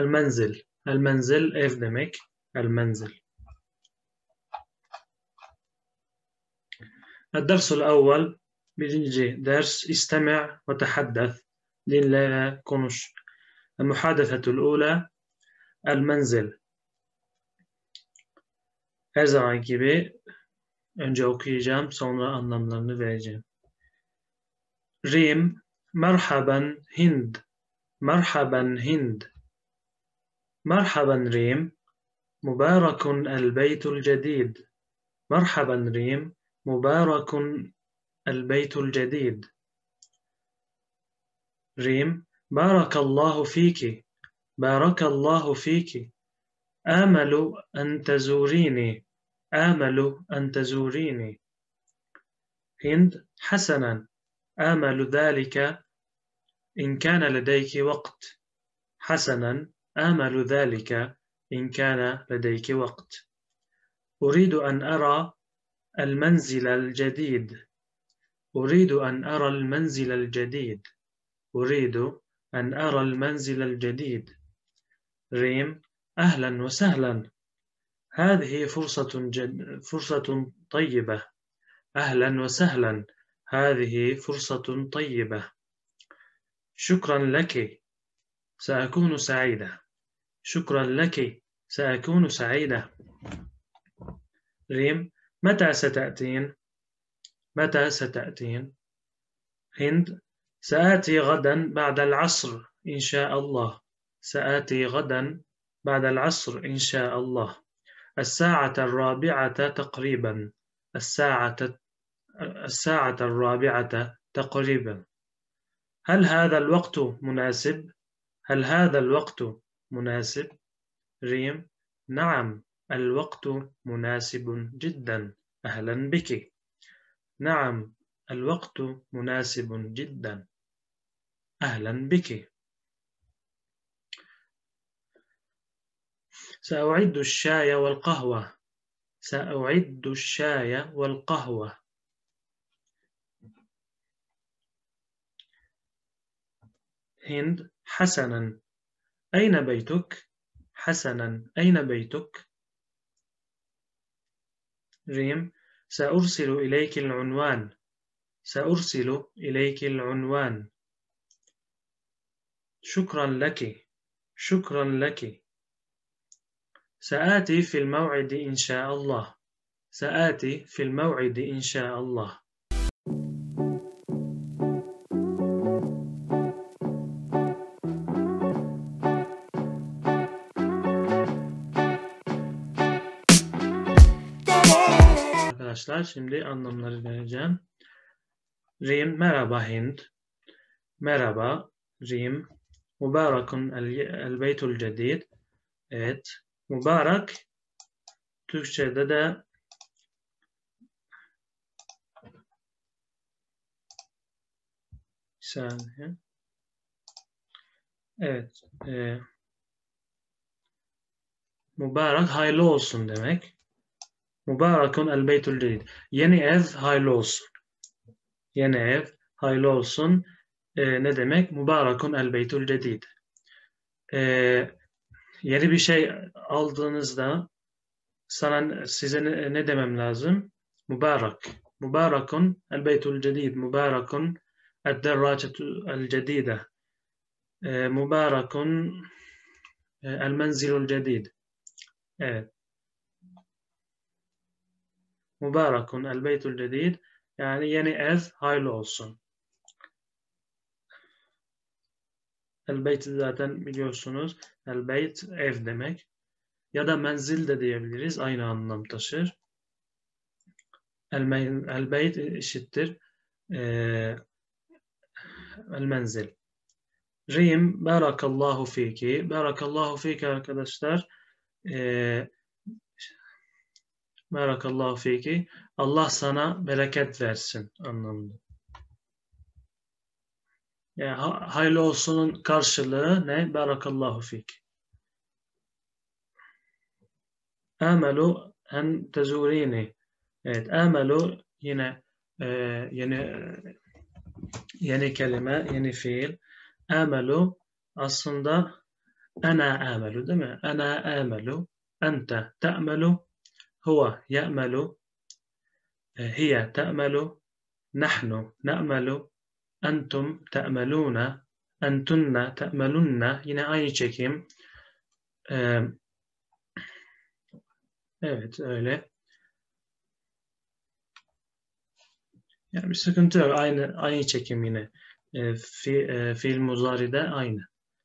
المنزل. المنزل ev demek. المنزل. الدرس الأول birinci ders استمع وتحدث. dinle konuş. المحادثة الأولى المنزل. Her zaman gibi önce okuyacağım, sonra anlamlarını vereceğim. Rim, merhaban Hind. Merhaban Hind. Merhaban Rim. Mübarekun el beytul cedid. Merhaban Rim. Mübarekun el beytul cedid. Rim, barakallahu fiki. Barakallahu fiki. آمل أن تزوريني. آمل أن تزوريني. هند، حسنا، آمل ذلك إن كان لديك وقت. حسنا، آمل ذلك إن كان لديك وقت. أريد أن أرى المنزل الجديد. أريد أن أرى المنزل الجديد. أريد أن أرى المنزل الجديد. ريم، أهلا وسهلا. هذه فرصة طيبة. أهلا وسهلا. هذه فرصة طيبة. شكرا لك. سأكون سعيدة. شكرا لك. سأكون سعيدة. ريم، متى ستأتين؟ متى ستأتين؟ هند، سآتي غدا بعد العصر إن شاء الله. سآتي غدا بعد العصر إن شاء الله. الساعة 4 تقريبا. الساعة 4 تقريبا. هل هذا الوقت مناسب؟ هل هذا الوقت مناسب؟ ريم، نعم، الوقت مناسب جدا. أهلا بك. نعم، الوقت مناسب جدا. أهلا بك. سأعد الشاي والقهوة. سأعد الشاي والقهوة. هند، حسنا، أين بيتك؟ حسنا، أين بيتك؟ ريم، سأرسل إليك العنوان. سأرسل إليك العنوان. شكرا لك. شكرا لك. سآتي في الموعد إن شاء الله. سآتي في الموعد إن شاء الله. Arkadaşlar şimdi anlamları vereceğim. Rim, merhaba Hind. Merhaba Rim. Mübarekun el beytul cedid. Evet. Mübarek Türkçe'de de saniye. Evet. Mübarek hayırlı olsun demek. Mübarekun el beytul cedid. Yeni ev hayırlı olsun. Yeni ev hayırlı olsun. Ne demek? Mübarekun el beytul cedid. Yeni bir şey aldığınızda size ne demem lazım? Mübarek. Mübarekun el beytul cedid. Mübarekun el-derracetu el-cedide. Mübarekun el-menzilul cedid. Evet. Mübarekun el beytul cedid. Yani yeni ev hayırlı olsun. El-beyt zaten biliyorsunuz. El-beyt ev demek. Ya da menzil de diyebiliriz. Aynı anlam taşır. El-beyt eşittir el-menzil. Rim, barakallahu fiki. Barakallahu fiki arkadaşlar. Barakallahu fiki. Allah sana bereket versin anlamında. Yani hayırlı olsunun karşılığı ne? Barakallahu fiki. Amelu en tezurini. Evet, amelu yine yeni kelime, yeni fiil. Amelu aslında Ana amelu değil mi? Ana amelu. Ente te'melu. Huve ye'melu. Hiye te'melu. Nahnu ne'melu. Entum te'melune. Entunne te'melunne. Yine aynı çekim. Evet öyle. Yani bir sıkıntı yok. Aynı çekim yine. Fiil muzari'de aynı.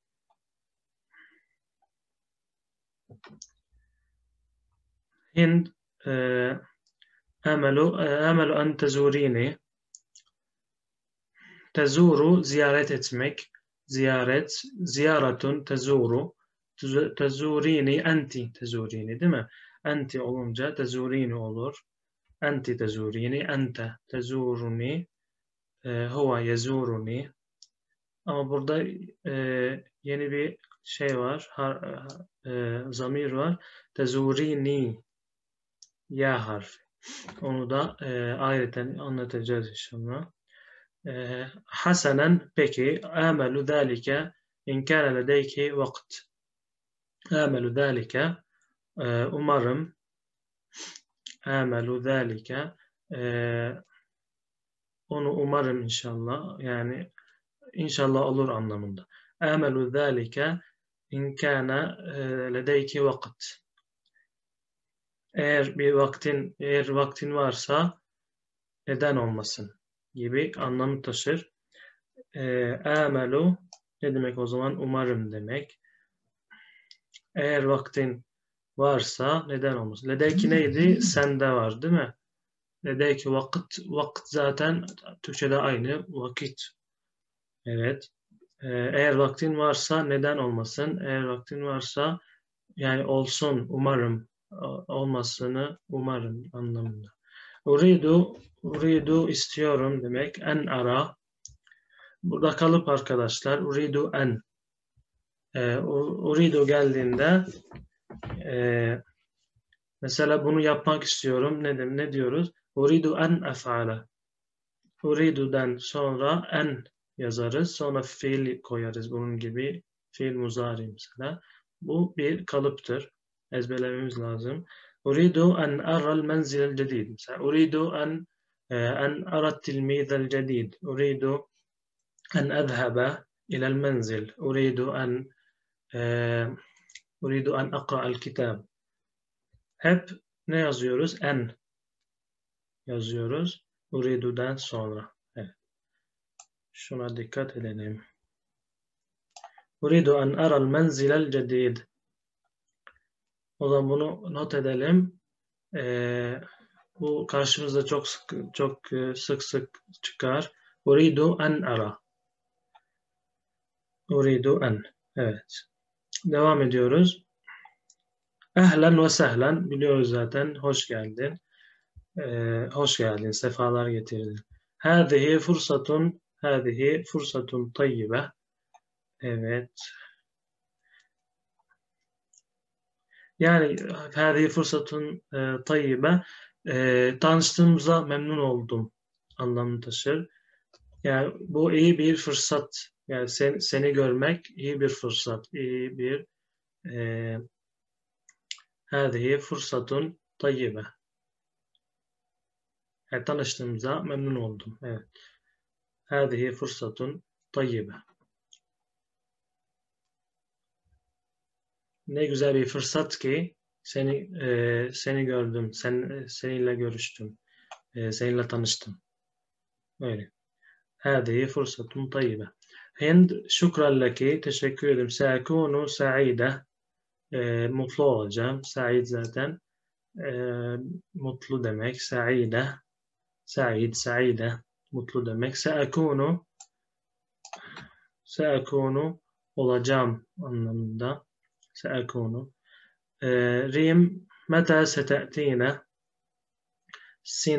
Hind amelu en tezurini. Tezuru ziyaret etmek. Ziyaret. Ziyaretun tezuru. Tezurini enti tezurini değil mi? Enti olunca tezurini olur. Enti tezurini. Ente tezuruni. Huve yezuruni. Ama burada yeni bir şey var. Zamir var. Tezurini. Ya harfi. Onu da ayrıca anlatacağız inşallah. Hasanen peki. Amelu zâlike in kâne ledeyki vakt. Amelu zâlike umarım amelu zâlike onu umarım inşallah. Yani inşallah olur anlamında. Amelu zâlike in kâne ledeyki vakt. Eğer vaktin varsa neden olmasın gibi anlamı taşır. Amelu ne demek o zaman? Umarım demek. Eğer vaktin varsa neden olmasın? Ledeki neydi? Sende var değil mi? Ledeki vakit. Vakit zaten Türkçe'de aynı. Vakit. Evet. Eğer vaktin varsa neden olmasın? Eğer vaktin varsa yani olsun umarım olmasını umarım anlamında. Uridu istiyorum demek. En ara. Burada kalıp arkadaşlar. Uridu en. Uridu geldiğinde mesela bunu yapmak istiyorum. Ne diyoruz? Uridu en ef'ale. Uridu'dan sonra en yazarız. Sonra fiil koyarız. Bunun gibi fiil muzari mesela. Bu bir kalıptır. Ezberlememiz lazım. Uridu en ara'l menzilel cedid. Mesela uridu en ara tilmidel cedid. Uridu en ezhebe ilel menzil. Uridu en akra'al kitab. Hep ne yazıyoruz? En yazıyoruz. Uridu'dan sonra. Evet. Şuna dikkat edelim. Uridu en ara'l menzilel cedid. O zaman bunu not edelim. Bu karşımızda çok sık çıkar. Uridu en ara. Uridu en. Evet. Devam ediyoruz. Ehlen ve sehlen. Biliyoruz zaten. Hoş geldin. Hoş geldin. Sefalar getirdin. Hâzihi fırsatun tayyibe. Evet. Yani hâzihi fırsatun tayyibe. Tanıştığımıza memnun oldum anlamını taşır. Yani bu iyi bir fırsat. Yani seni görmek iyi bir fırsat. İyi bir hâzihi fırsatun tayyibe. Yani tanıştığımıza memnun oldum. Evet. Hâzihi fırsatun tayyibe. Ne güzel bir fırsat ki seni gördüm, seninle görüştüm, seninle tanıştım. Öyle. Hâzihi fırsatun tayyibe. Hind şükran leki, teşekkür ederim. Seekûnu sa'ide, mutlu olacağım. Sa'id zaten mutlu demek. Sa'ide, mutlu demek. Seekûnu olacağım anlamında. Seekûnu. Rim meta sete'tine sin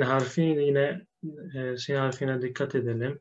harfine dikkat edelim.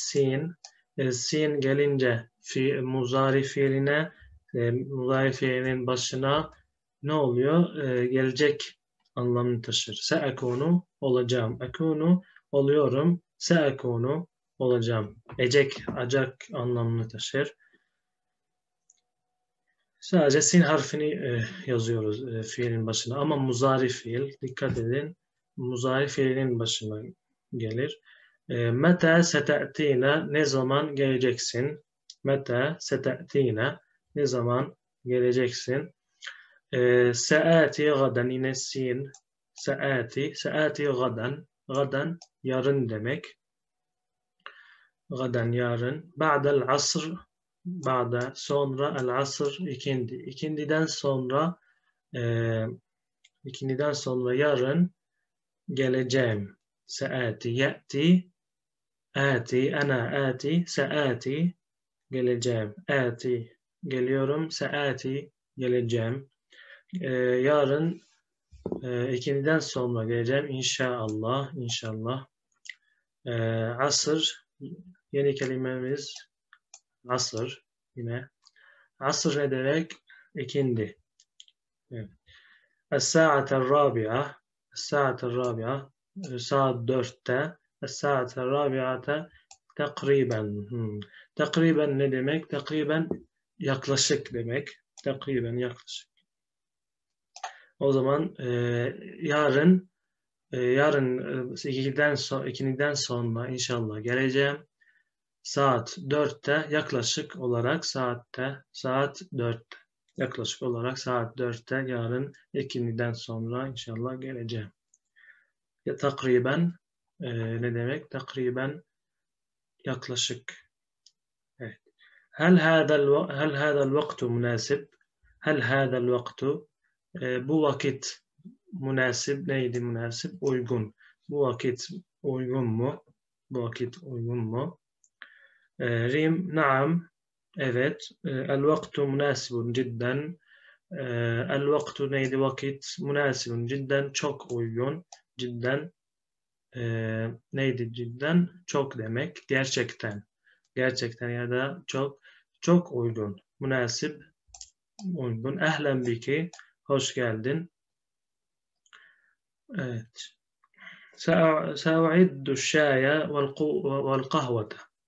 Sin gelince muzari fiiline muzari fiilinin başına ne oluyor? Gelecek anlamını taşır. Seekûnu olacağım. Ekûnu oluyorum. Seekûnu olacağım. Acak anlamını taşır. Sadece sin harfini yazıyoruz fiilin başına. Ama muzari fiil, dikkat edin, muzari fiilin başına gelir. Meta sete'tina, ne zaman geleceksin? Meta sete'tina, ne zaman geleceksin? Se'ati gadan, yine sin. Se'ati gadan. Gadan yarın demek. Gadan yarın. Ba'del asr, ba'da sonra, el asr ikindi. İkindiden sonra yarın geleceğim. Se'ati ye'ti, ati, ana ati, se'ati geleceğim. Ati geliyorum, se'ati geleceğim. Yarın ikindiden sonra geleceğim inşallah. İnşallah. Asır, yeni kelimemiz asır yine. Asır ne demek? İkindi. Evet. Es-sa'atel rabi'a, es-sa'atel rabi'a, saat 4'te. Es-sa'atel rabi'ate takriben. Takriben ne demek? Takriben yaklaşık demek. Takriben yaklaşık. O zaman yarın ikindiden sonra inşallah geleceğim. Saat 4'te yaklaşık olarak saat 4'te. Yaklaşık olarak saat 4'te yarın ikindiden sonra inşallah geleceğim. Ya takriben ne demek? Takriben yaklaşık. Evet. Hel hada'l vaktu münasib? Hel hada'l vaktu? Bu vakit münasib neydi münasib? Uygun. Bu vakit uygun mu? Bu vakit uygun mu? Rim, naam. Evet. El vaktu münasibun cidden. El vaktu neydi? Vakit münasibun cidden. Çok uygun. Cidden neydi cidden? Çok demek. Gerçekten. Gerçekten ya da çok uygun. Münasib uygun. Ehlen biki. Hoş geldin. Evet. سأعد الشاي والقهوة.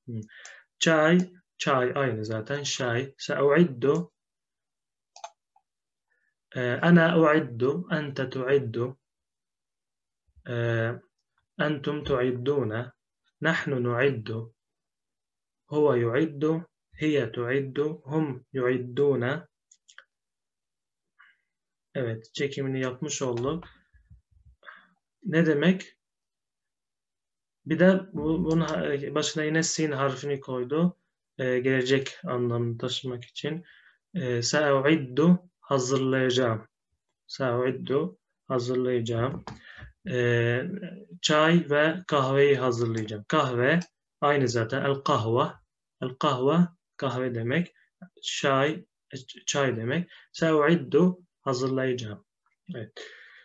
çay aynı zaten şay. سأعد أنا أعد أنت تعد أنتم تعدون نحن نعد هو يعد هي تعد هم يعدون. Evet, çekimini yapmış olduk. Ne demek? Bir de bunun başına yine sin harfini koydu. Gelecek anlamını taşımak için. Sa'uiddu hazırlayacağım. Sa'uiddu hazırlayacağım. Çay ve kahveyi hazırlayacağım. Kahve aynı zaten. El kahve kahve demek. Çay demek. Sa'uiddu hazırlayacağım. Evet.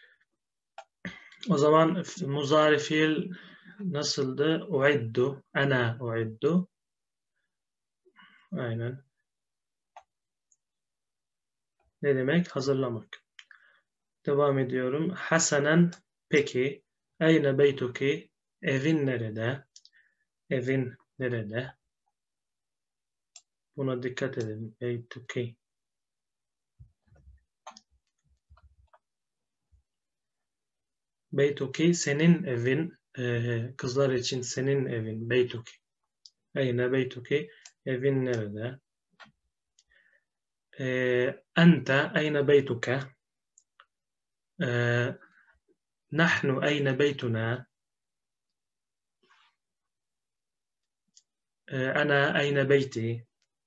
O zaman muzari fiil nasıldı? Uiddu. Ana uiddu. Aynen. Ne demek? Hazırlamak. Devam ediyorum. Hasanen peki. Eyne beytuki? Evin nerede? Evin nerede? Buna dikkat edin. Beytuki. Beytuki senin evin. Kızlar için senin evin. Beytuki. Eyne beytuki? Evin nerede? Ente eyne beytuke? نحن أين بيتنا؟ أنا أين بيتي؟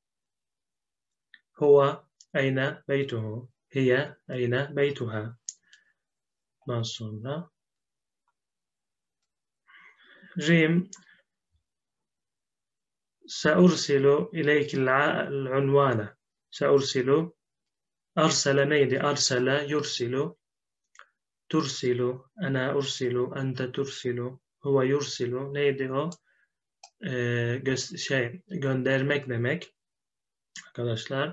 هو أين بيته؟ هي أين بيتها؟ Daha sonra جيم سأرسل إليك العنوان. سأرسل أرسل neydi? أرسل يرسل ترسل أنا أرسل أنت ترسل هو يرسل neydi o? Göndermek demek arkadaşlar.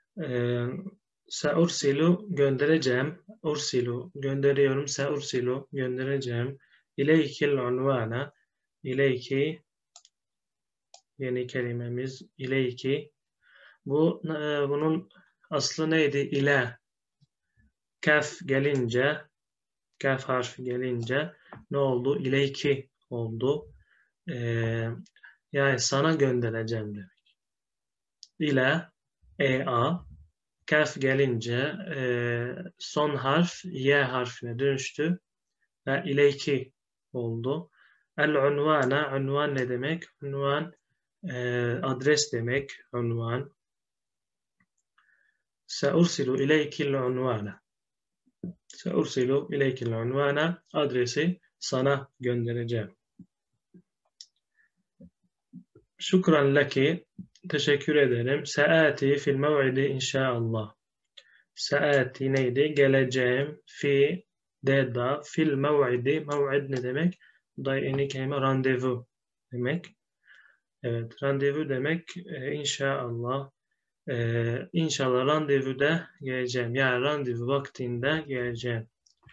Seursilu göndereceğim. Ursilu gönderiyorum. Seursilu göndereceğim. İleykil unvana. İleyki yeni kelimemiz ileyki. Bunun aslı neydi? İle. Kaf gelince, kaf harfi gelince ne oldu? İleyki oldu. Yani sana göndereceğim demek. İle, a, kaf gelince son harf y harfine dönüştü ve ileyki oldu. El-unvana, unvan ne demek? Unvan adres demek. Unvan. Seursilu ileykil unvana. Seursilu ileykil unvana. Adresi sana göndereceğim. Şükran leki. Teşekkür ederim. Seati fil mev'idi inşaallah. Seati neydi? Geleceğim. Fi deda fil mev'idi. Mev'id ne demek? Bu da yeni kelime randevu demek. Evet, randevu demek inşallah. İnşallah randevuda geleceğim. Yani randevu vaktinde geleceğim.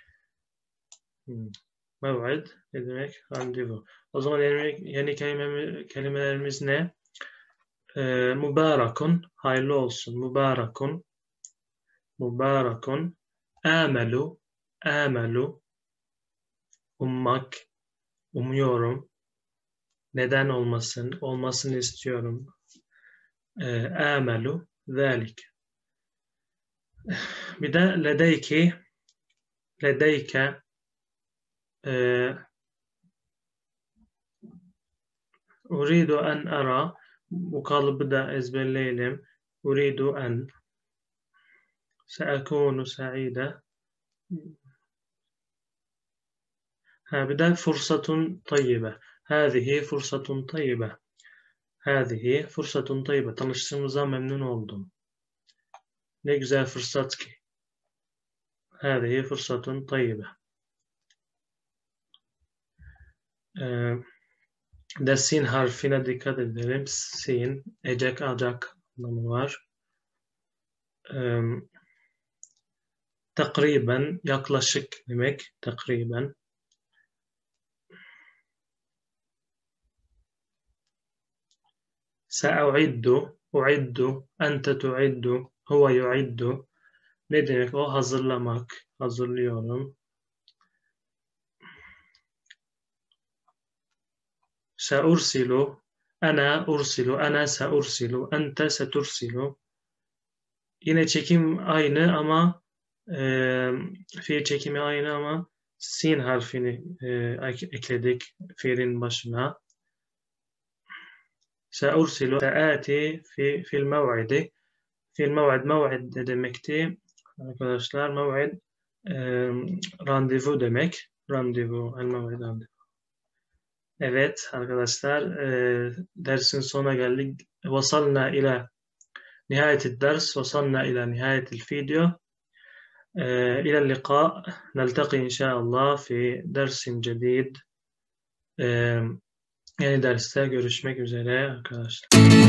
Mev'id ne demek? Randevu. O zaman yeni kelimelerimiz ne? Mübarekun, hayırlı olsun. Mübarekun, mübarekun. Amelu, amelu. Ummak, umuyorum. Neden olmasın? Olmasını istiyorum. Amelu, zalik. Bir de ledeyki, ledeyke. Uridu en ara. Bu kalıbı da ezberleyelim. Uridu en. Seekunu sa'ide. Bir de fırsatun tayyibe. Hâzihi fırsatun tayyibe. Hâzihi fırsatun tayyibe. Tanıştığımıza memnun oldum. Ne güzel fırsat ki. Hâzihi fırsatun tayyibe. De sin harfine dikkat edelim. Sin, ecek, acak anlamı var. Takriben, yaklaşık demek. Takriben. Sa'u'iddu, u'iddu, ente tu'iddu, huve yu'iddu. Ne demek o? Hazırlamak. Hazırlıyorum. Sa'ursilu, ana ursilu, ana sa'ursilu, ente setursilu. Yine çekim aynı ama fiil çekimi aynı ama sin harfini ekledik fiilin başına. Sa'ursilu, sa'ati fil mev'idi. Fil mev'id, mev'id ne demekti? Arkadaşlar mev'id randevu demek. Randevu, el mev'id randevu. Evet arkadaşlar dersin sonuna geldik. Vasalna ila nihayetil ders. Vasalna ila nihayetil video. إلى اللقاء نلتقي إن شاء الله في درس جديد. Yani derste görüşmek üzere arkadaşlar.